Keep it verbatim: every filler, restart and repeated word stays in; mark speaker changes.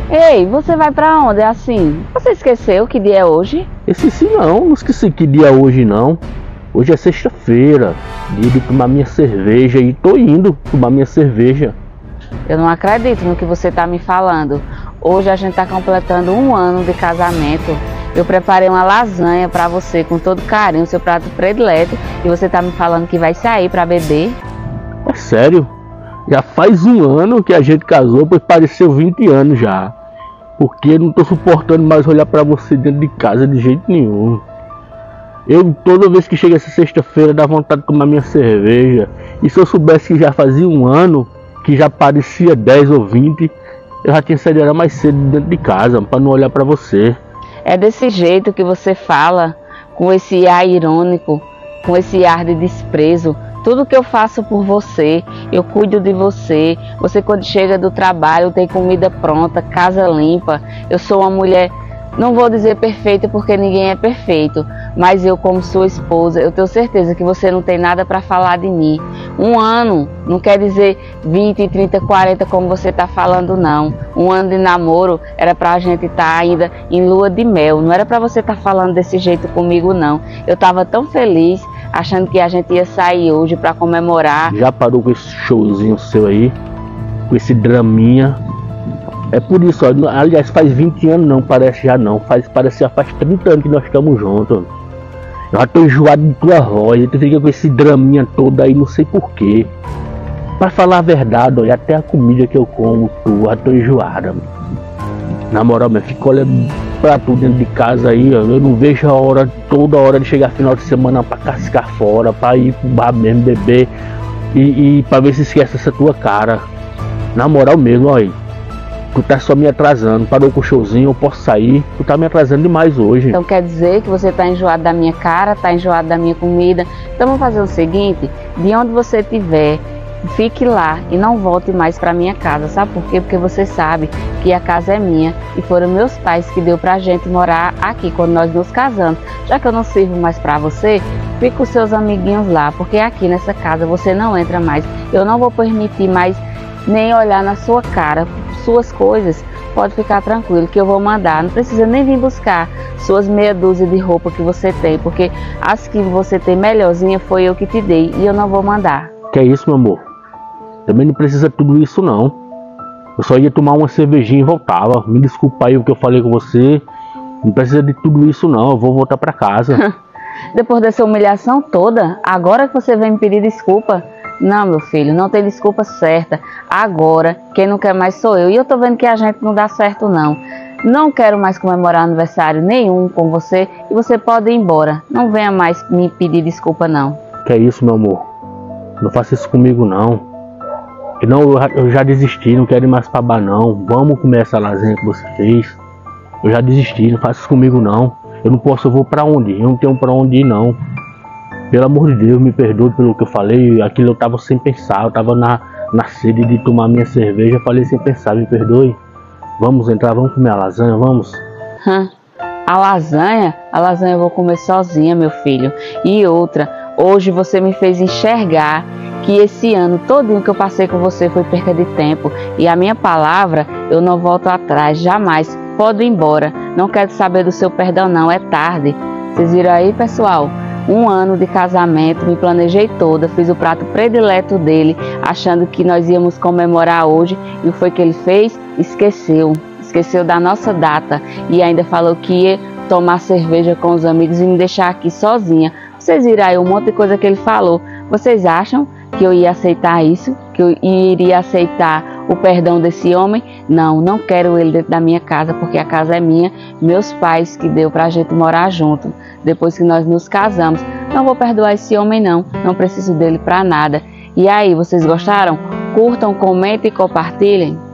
Speaker 1: Ei, você vai pra onde? É assim? Você esqueceu que dia é hoje?
Speaker 2: Esqueci não, não esqueci que dia é hoje não. Hoje é sexta-feira, dia de tomar minha cerveja e tô indo tomar minha cerveja.
Speaker 1: Eu não acredito no que você tá me falando. Hoje a gente tá completando um ano de casamento. Eu preparei uma lasanha pra você com todo carinho, seu prato predileto, e você tá me falando que vai sair pra beber?
Speaker 2: É sério? Já faz um ano que a gente casou, pois pareceu vinte anos já. Porque eu não tô suportando mais olhar pra você dentro de casa de jeito nenhum. Eu, toda vez que chega essa sexta-feira, dá vontade de tomar minha cerveja. E se eu soubesse que já fazia um ano, que já parecia dez ou vinte, eu já tinha saído mais cedo dentro de casa, pra não olhar pra você.
Speaker 1: É desse jeito que você fala, com esse ar irônico, com esse ar de desprezo. Tudo que eu faço por você, eu cuido de você. Você, quando chega do trabalho, tem comida pronta, casa limpa. Eu sou uma mulher, não vou dizer perfeita porque ninguém é perfeito, mas eu, como sua esposa, eu tenho certeza que você não tem nada para falar de mim. Um ano não quer dizer vinte, trinta, quarenta como você está falando, não. Um ano de namoro era para a gente estar tá ainda em lua de mel, não era para você estar tá falando desse jeito comigo, não. Eu estava tão feliz, achando que a gente ia sair hoje para comemorar.
Speaker 2: Já parou com esse showzinho seu aí? Com esse draminha? É por isso, ó, aliás, faz vinte anos não, parece já não. Faz, parece já faz trinta anos que nós estamos juntos. Eu já tô enjoado de tua voz, tu fica com esse draminha todo aí, não sei porquê. Pra falar a verdade, ó, até a comida que eu como, tu, já tô enjoada. Na moral, meu, fico olhando pra tu dentro de casa aí, ó, eu não vejo a hora, toda hora de chegar final de semana pra cascar fora, pra ir pro bar mesmo, beber e, e pra ver se esquece essa tua cara. Na moral mesmo, ó aí. Tu tá só me atrasando, parou com o showzinho, eu posso sair, tu tá me atrasando demais hoje.
Speaker 1: Então quer dizer que você tá enjoado da minha cara, tá enjoado da minha comida. Então vamos fazer o seguinte, de onde você estiver, fique lá e não volte mais pra minha casa, sabe por quê? Porque você sabe que a casa é minha e foram meus pais que deu pra gente morar aqui quando nós nos casamos. Já que eu não sirvo mais pra você, fique com seus amiguinhos lá, porque aqui nessa casa você não entra mais. Eu não vou permitir mais nem olhar na sua cara. Suas coisas, pode ficar tranquilo que eu vou mandar, não precisa nem vir buscar suas meia dúzia de roupa que você tem, porque as que você tem melhorzinha foi eu que te dei e eu não vou mandar.
Speaker 2: Que é isso, meu amor? Também não precisa tudo isso não. Eu só ia tomar uma cervejinha e voltava. Me desculpa aí o que eu falei com você. Não precisa de tudo isso não, eu vou voltar pra casa.
Speaker 1: Depois dessa humilhação toda, agora que você vem me pedir desculpa? Não, meu filho, não tem desculpa certa. Agora, quem não quer mais sou eu. E eu tô vendo que a gente não dá certo, não. Não quero mais comemorar aniversário nenhum com você. E você pode ir embora. Não venha mais me pedir desculpa, não.
Speaker 2: Que é isso, meu amor? Não faça isso comigo, não. Não, eu já, eu já desisti, não quero ir mais pra bar, não. Vamos comer essa lasanha que você fez. Eu já desisti, não faça isso comigo, não. Eu não posso, eu vou pra onde? Eu não tenho pra onde ir, não. Pelo amor de Deus, me perdoe pelo que eu falei. Aquilo eu tava sem pensar, eu tava na, na sede de tomar minha cerveja. Eu falei sem pensar, me perdoe. Vamos entrar, vamos comer a lasanha, vamos?
Speaker 1: Hum, a lasanha? A lasanha eu vou comer sozinha, meu filho. E outra, hoje você me fez enxergar que esse ano todinho que eu passei com você foi perca de tempo. E a minha palavra, eu não volto atrás, jamais. Pode ir embora, não quero saber do seu perdão não, é tarde. Vocês viram aí, pessoal? Um ano de casamento, me planejei toda, fiz o prato predileto dele, achando que nós íamos comemorar hoje, e o foi que ele fez? Esqueceu, esqueceu da nossa data e ainda falou que ia tomar cerveja com os amigos e me deixar aqui sozinha. Vocês viram aí um monte de coisa que ele falou. Vocês acham que eu ia aceitar isso? Que eu iria aceitar o perdão desse homem? Não, não quero ele dentro da minha casa, porque a casa é minha, meus pais que deu pra gente morar junto, depois que nós nos casamos. Não vou perdoar esse homem não, não preciso dele pra nada. E aí, vocês gostaram? Curtam, comentem e compartilhem.